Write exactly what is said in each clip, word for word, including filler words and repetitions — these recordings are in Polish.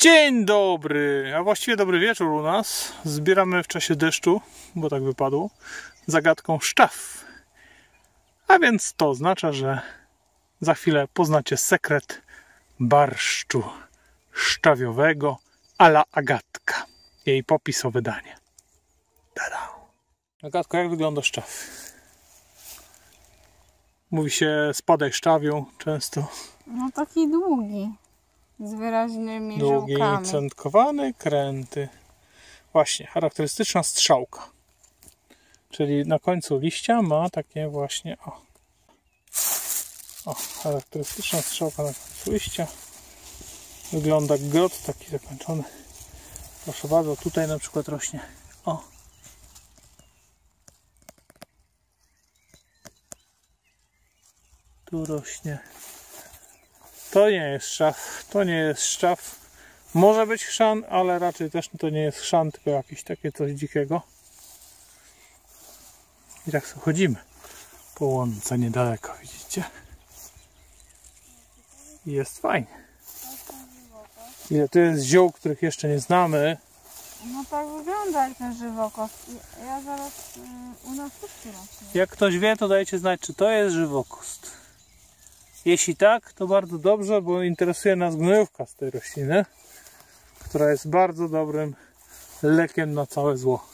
Dzień dobry, a właściwie dobry wieczór u nas. Zbieramy w czasie deszczu, bo tak wypadło, zagadką szczaw. A więc to oznacza, że za chwilę poznacie sekret barszczu szczawiowego a la Agatka. Jej popisowe danie. Tada! Agatko, jak wygląda szczaw? Mówi się spadaj szczawią często. No taki długi. Z wyraźnymi Długi, żyłkami. centkowany, kręty. Właśnie, charakterystyczna strzałka. Czyli na końcu liścia ma takie właśnie, o. O, charakterystyczna strzałka na końcu liścia. Wygląda jak grot taki zakończony. Proszę bardzo, tutaj na przykład rośnie, o. Tu rośnie. To nie jest szczaw, to nie jest szczaw. Może być chrzan, ale raczej też to nie jest chrzan, tylko jakieś takie coś dzikiego. I tak sobie chodzimy po łące niedaleko, widzicie? I jest fajnie. Ile tu jest ziół, których jeszcze nie znamy. No tak wygląda jak ten żywokost. Ja zaraz y, u nas też rośnie. Jak ktoś wie, to dajcie znać, czy to jest żywokost. Jeśli tak, to bardzo dobrze, bo interesuje nas gnojówka z tej rośliny, która jest bardzo dobrym lekiem na całe zło.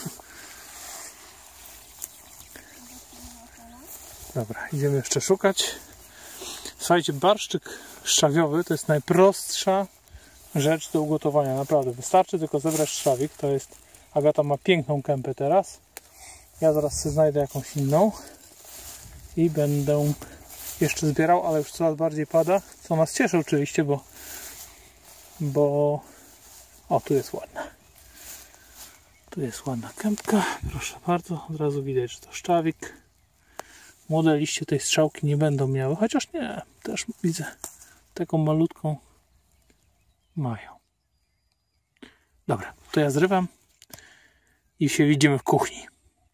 Dobra, idziemy jeszcze szukać. Słuchajcie, barszczyk szczawiowy to jest najprostsza rzecz do ugotowania, naprawdę. Wystarczy tylko zebrać szczawik, to jest... Agata ma piękną kępę teraz. Ja zaraz sobie znajdę jakąś inną i będę jeszcze zbierał, ale już coraz bardziej pada, co nas cieszy oczywiście, bo bo o, tu jest ładna. Tu jest ładna kępka, proszę bardzo, od razu widać, że to szczawik. Młode liście tej strzałki nie będą miały, chociaż nie, też widzę taką malutką mają. Dobra, to ja zrywam i się widzimy w kuchni.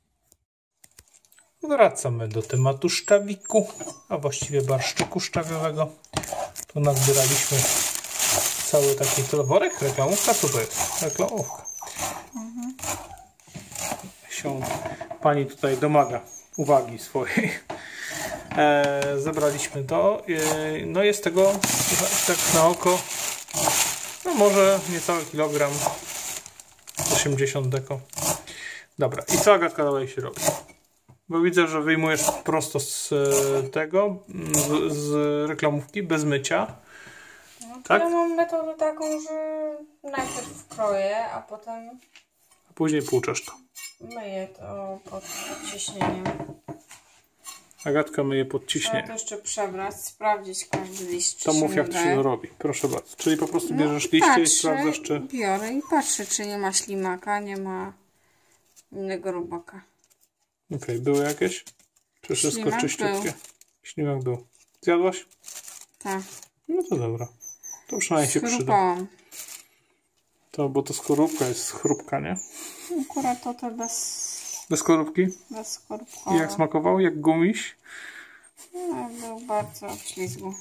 Wracamy do tematu szczawiku, a właściwie barszczyku szczawiowego. Tu nazbieraliśmy cały taki worek, reklamówka, co to jest? Reklamówka. Mhm. Się pani tutaj domaga uwagi swojej. E, zebraliśmy to. E, no jest tego tak na oko, no może niecały kilogram, osiemdziesiąt deko. Dobra, i co Agatka dalej się robi? Bo widzę, że wyjmujesz prosto z tego, z, z reklamówki, bez mycia. No to tak? Ja mam metodę taką, że najpierw kroję, a potem... A później płuczesz to. Myję to pod ciśnieniem. Agatka myje pod ciśnieniem. Trzeba to jeszcze przebrać, sprawdzić każdy liść, czy To się mów, jak nadaje. się robi. Proszę bardzo. Czyli po prostu bierzesz no, liście patrzę, i sprawdzasz, czy... biorę i patrzę, czy nie ma ślimaka, nie ma innego robaka. Okej, okay. Były jakieś? Czy wszystko Ślimak czyściutkie? był. Ślimak był. Zjadłaś? Tak. No to dobra. To przynajmniej się przyda. To, bo to skorupka jest chrupka, nie? Akurat to te bez... Bez skorupki? Bez skorupkowe. I jak smakował? Jak gumiś? No, był bardzo ślizgu.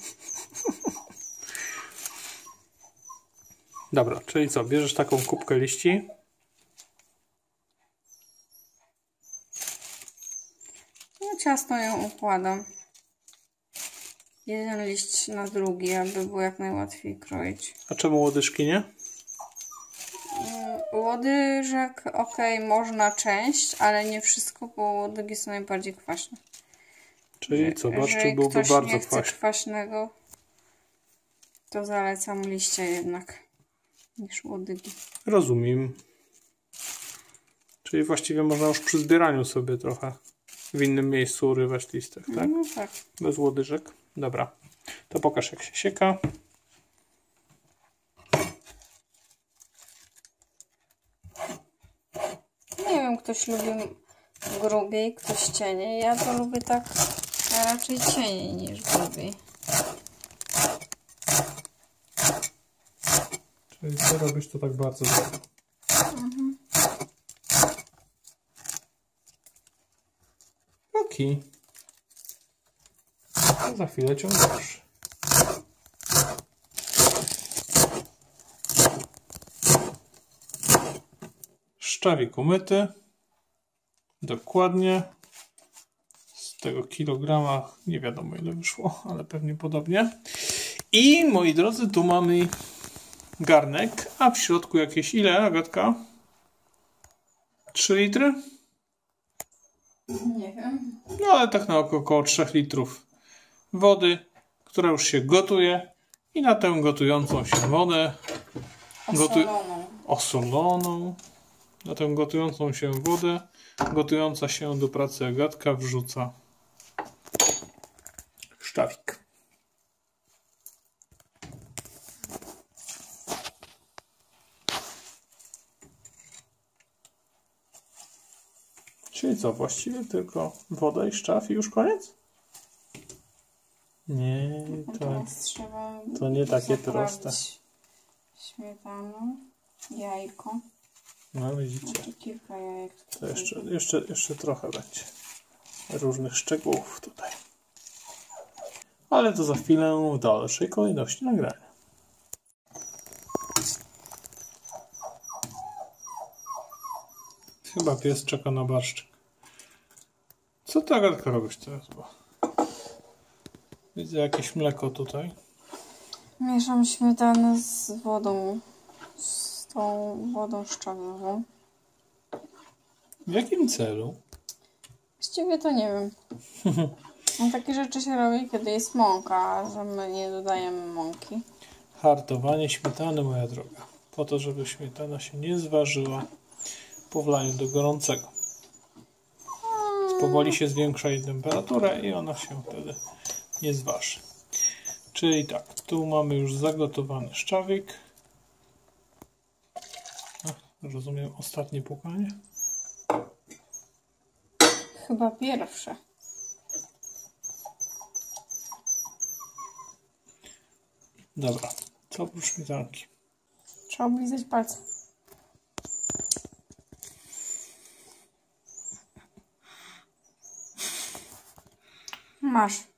Dobra, czyli co? Bierzesz taką kubkę liści. No, ciasno ją układam. Jeden liść na drugi, aby było jak najłatwiej kroić. A czemu łodyżki nie? Łodyżek, ok, można część, ale nie wszystko, bo łodygi są najbardziej kwaśne. Czyli co? Barszczyk Jeżeli byłby ktoś bardzo nie chce kwaśny. kwaśnego, to zalecam liście jednak niż łodygi. Rozumiem. Czyli właściwie można już przy zbieraniu sobie trochę w innym miejscu urywać listek, tak? No tak. Bez łodyżek. Dobra. To pokaż, jak się sieka. Nie wiem, ktoś lubi grubiej, ktoś cieniej. Ja to lubię tak raczej cieniej niż grubiej. Czyli co robisz, to tak bardzo dobrze. Mhm. Okej. To za chwilę ciągniesz. Szczawik umyty. Dokładnie. Z tego kilograma nie wiadomo ile wyszło, ale pewnie podobnie. I moi drodzy, tu mamy garnek, a w środku jakieś ile, Agatka? trzy litry? Nie wiem. No ale tak na oko około trzy litrów wody, która już się gotuje i na tę gotującą się wodę gotu... Osoloną. osoloną na tę gotującą się wodę gotująca się do pracy Agatka wrzuca szczawik. Czyli co, właściwie tylko woda i szczaw i już koniec? Nie, to, Teraz trzeba to nie takie zaprawić proste. Śmietaną, jajko. No widzicie, Znaczy kilka jajek. to jeszcze, jeszcze, jeszcze trochę będzie różnych szczegółów tutaj. Ale to za chwilę w dalszej kolejności nagrania. Chyba pies czeka na barszczyk. Co ty, Agatka, robisz teraz? Bo widzę jakieś mleko tutaj. Mieszam śmietanę z wodą, z tą wodą szczawiową. W jakim celu? Właściwie to nie wiem. No, takie rzeczy się robi, kiedy jest mąka, że my nie dodajemy mąki. Hartowanie śmietany, moja droga. Po to, żeby śmietana się nie zważyła po wlaniu do gorącego. Powoli się zwiększa jej temperaturę i ona się wtedy nie zważy. Czyli tak, tu mamy już zagotowany szczawik. Ach, rozumiem, ostatnie pukanie. Chyba pierwsze. Dobra, co oprócz śmietanki? Trzeba oblizać palce. Masz.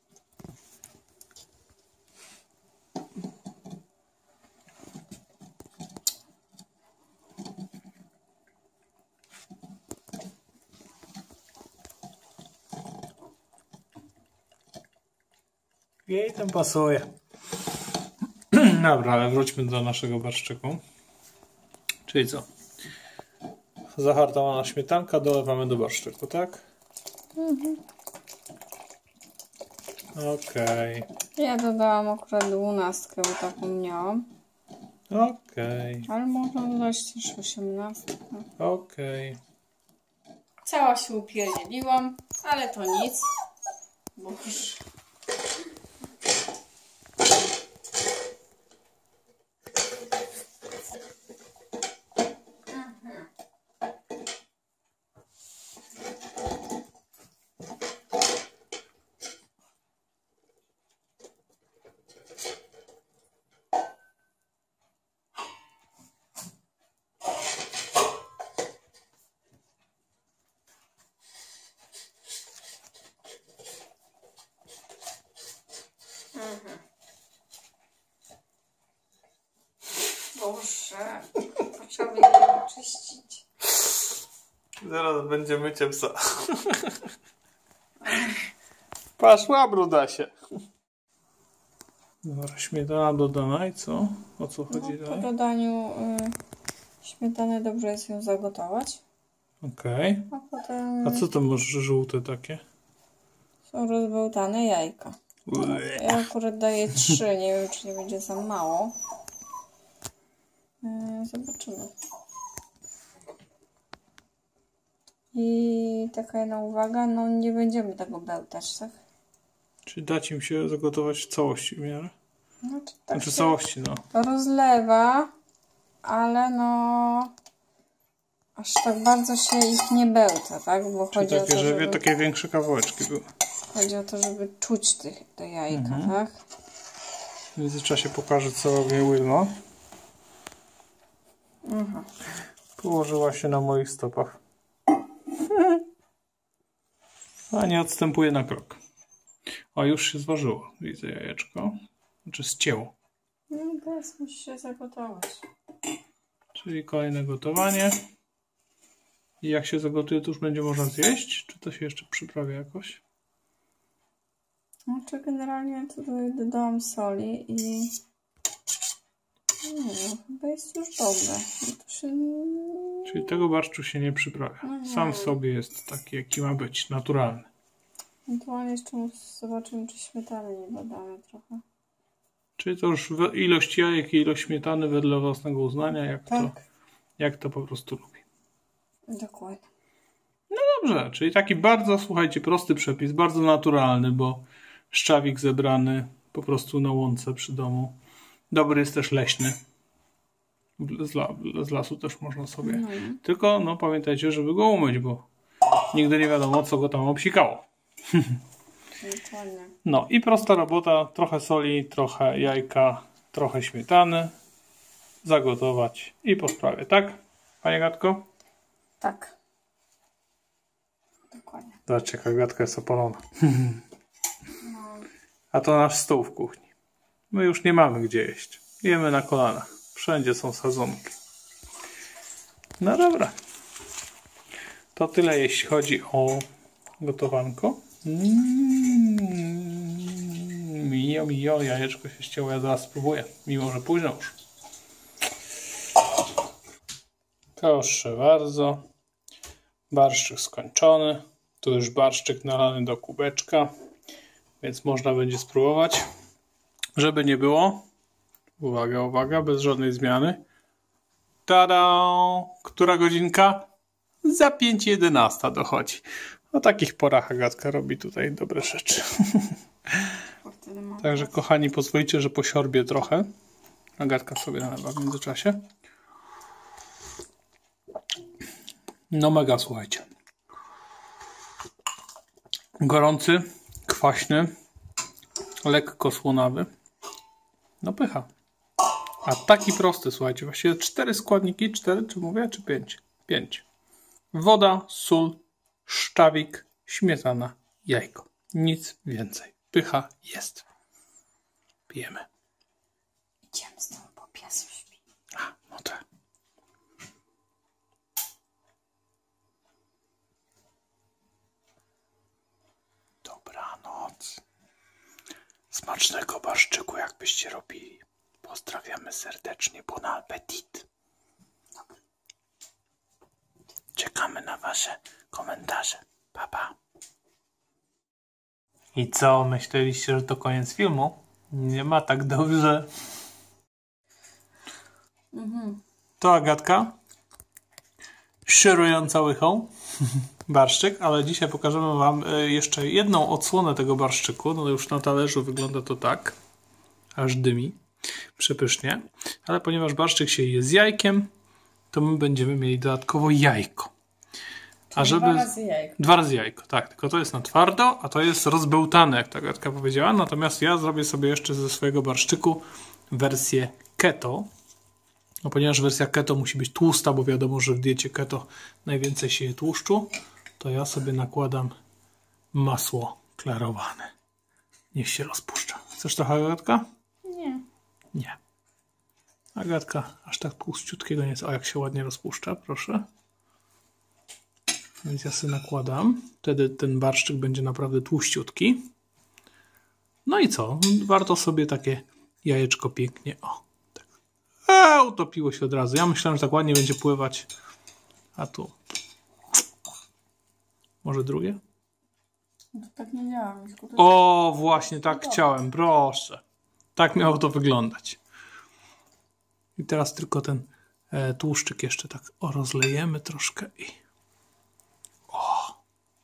Jej tam pasuje. Dobra, ale wróćmy do naszego barszczyku. Czyli co? Zahartowana śmietanka, dolewamy do barszczyku, tak? Mhm. Okej. Okay. Ja dodałam akurat dwunastkę, bo taką miałam. Okej. Okay. Ale można dodać też osiemnastkę. Okej. Okay. Cała się upierdzieliłam, ale to nic. Bo już... Boże, to trzeba będzie oczyścić. Zaraz będzie mycie psa. Paszła brudasie. Dobra, śmietana dodana i co? O co chodzi No, po dalej? dodaniu y, śmietany dobrze jest ją zagotować. Okej. A potem A co to może żółte takie? są rozbełtane jajka. Ja akurat daję trzy, nie wiem czy nie będzie za mało. Yy, zobaczymy. I taka jedna uwaga, no nie będziemy tego bełtać, tak? Czy dać im się zagotować w całości w miarę? Znaczy, tak Znaczy się całości, no. to rozlewa, ale no aż tak bardzo się ich nie bełta, tak? Bo Czy chodzi takie, o to, żeby żeby, takie większe kawałeczki były. chodzi o to, żeby czuć tych, te jajka, Mhm. tak? W międzyczasie pokażę, co robi Wilma. Mhm. Położyła się na moich stopach. A nie odstępuje na krok. O, już się zważyło. Widzę jajeczko. Znaczy zcięło. No teraz musi się zagotować. Czyli kolejne gotowanie. I jak się zagotuje, to już będzie można zjeść? Czy to się jeszcze przyprawia jakoś? Znaczy generalnie tutaj dodałam soli i nie wiem, chyba jest już dobre. To się... Czyli tego barszczu się nie przyprawia. No Sam w sobie jest taki, jaki ma być, naturalny. Ewentualnie jeszcze zobaczymy, czy śmietany nie dodamy trochę. Czyli to już ilość jajek i ilość śmietany wedle własnego uznania, jak, tak. to, jak to po prostu lubi. Dokładnie. No dobrze, czyli taki bardzo, słuchajcie, prosty przepis, bardzo naturalny, bo szczawik zebrany po prostu na łące przy domu. Dobry jest też leśny. Z, la, z lasu też można sobie. No. Tylko no pamiętajcie, żeby go umyć, bo nigdy nie wiadomo, co go tam obsikało. Dokładnie. No i prosta robota, trochę soli, trochę jajka, trochę śmietany, zagotować i po sprawie, tak? Pani Agatko? Tak. Dokładnie. Zobaczcie, jaka Agatka jest opalona. No. A to nasz stół w kuchni. My już nie mamy gdzie jeść. Jemy na kolanach. Wszędzie są sadzonki. No dobra. To tyle, jeśli chodzi o gotowanko. Mm, mio, mio, jajeczko się ścięło, ja zaraz spróbuję, mimo że późno już. Proszę bardzo. Barszczyk skończony. Tu już barszczyk nalany do kubeczka, więc można będzie spróbować. Żeby nie było, uwaga, uwaga, bez żadnej zmiany. Tada! Która godzinka? Za pięć jedenasta dochodzi. O takich porach Agatka robi tutaj dobre rzeczy. Także kochani, pozwolicie, że posiorbię trochę. Agatka sobie nalewa w międzyczasie. No mega, słuchajcie. Gorący, kwaśny, lekko słonawy. No pycha. A taki prosty, słuchajcie. Właściwie cztery składniki. Cztery, czy mówię, czy pięć? Pięć. Woda, sól, szczawik, śmietana, jajko. Nic więcej. Pycha jest. Pijemy. Idziemy z tym, bo pies śpi. A, no tak. Dobranoc. Smacznego barszczyku, jakbyście robili. Pozdrawiamy serdecznie. Bon appetit. Czekamy na wasze komentarze. Pa, pa. I co? Myśleliście, że to koniec filmu? Nie ma tak dobrze. Mhm. To Agatka. Szyrująca łychą. Barszczyk, ale dzisiaj pokażemy wam jeszcze jedną odsłonę tego barszczyku. No już na talerzu wygląda to tak. Aż dymi. Przepysznie. Ale ponieważ barszczyk się je z jajkiem, to my będziemy mieli dodatkowo jajko. A żeby... Dwa razy jajko. Dwa razy jajko, tak. Tylko to jest na twardo, a to jest rozbełtane, jak ta Agatka powiedziała. Natomiast ja zrobię sobie jeszcze ze swojego barszczyku wersję keto. No, ponieważ wersja keto musi być tłusta, bo wiadomo, że w diecie keto najwięcej się je tłuszczu, to ja sobie nakładam masło klarowane. Niech się rozpuszcza. Chcesz trochę, Agatka? Nie. Nie. Agatka aż tak tłuściutkiego nie jest. O, jak się ładnie rozpuszcza, proszę. Więc ja sobie nakładam. Wtedy ten barszczyk będzie naprawdę tłuściutki. No i co? Warto sobie takie jajeczko pięknie. O, tak. A, utopiło się od razu. Ja myślałem, że tak ładnie będzie pływać. A tu. Może drugie? No to tak nie działa. O, właśnie tak chciałem. Proszę. Tak miało to wyglądać. I teraz tylko ten e, tłuszczyk jeszcze tak o, rozlejemy troszkę i o!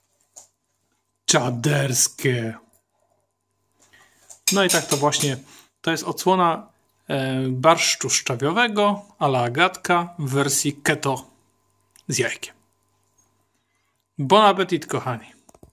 Czaderskie! No i tak to właśnie, to jest odsłona e, barszczu szczawiowego a la Agatka w wersji keto z jajkiem. Bon appetit, kochani!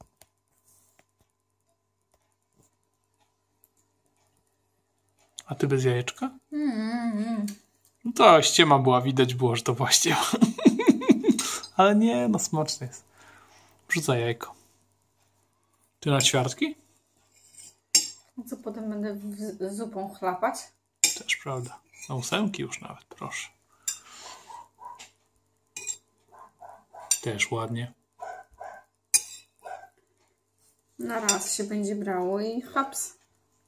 A ty bez jajeczka? Mm-hmm. No to ściema była, widać było, że to była ściema. Ale nie, no smaczny jest. Wrzucaj jajko. Ty na ćwiartki? Co potem będę z zupą chlapać? Też prawda. Na ósemki już nawet, proszę. Też ładnie. Na raz się będzie brało i haps.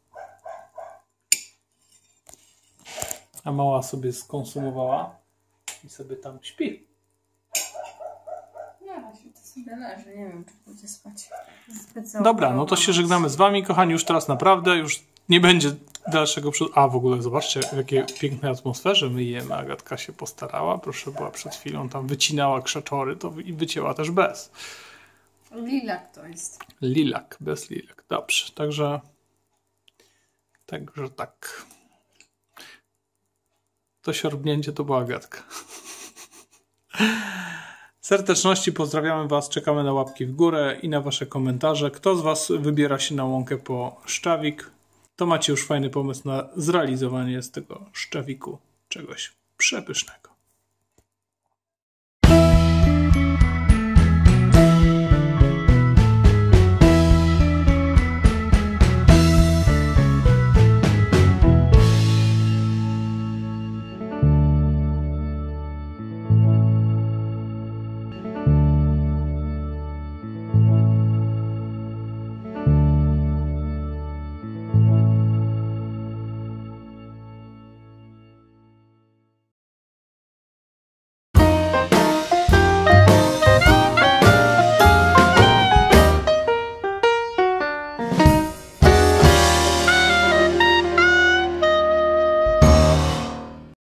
A mała sobie skonsumowała i sobie tam śpi. Na razie to sobie leży, nie wiem, czy pójdzie spać. Zbyt Dobra, no to się żegnamy z wami, kochani, już teraz naprawdę, już nie będzie dalszego przed... A, w ogóle zobaczcie, w jakiej pięknej atmosferze my jemy. Agatka się postarała, proszę, była przed chwilą, tam wycinała krzaczory, to i wycięła też bez. Lilak to jest. Lilak, bez lilak, dobrze, także także tak. To siorbnięcie to była Agatka. Serdeczności, pozdrawiamy was, czekamy na łapki w górę i na wasze komentarze. Kto z was wybiera się na łąkę po szczawik, to macie już fajny pomysł na zrealizowanie z tego szczawiku czegoś przepysznego.